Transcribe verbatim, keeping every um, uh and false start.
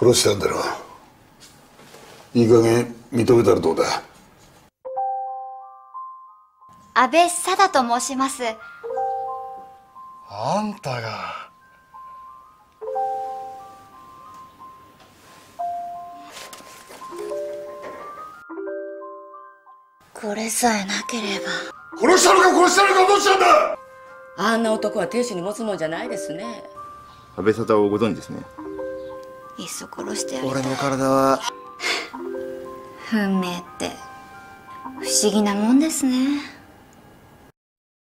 殺したんだろう。いい加減認めたらどうだ。 安倍貞と申します。 あんたが。 これさえなければ。 殺したのか殺したのかどうしたんだ。 あんな男は亭主に持つもんじゃないですね。 安倍沙汰をご存知ですね。 いっそ殺してやりたい。 俺の体は運命って不思議なもんですね。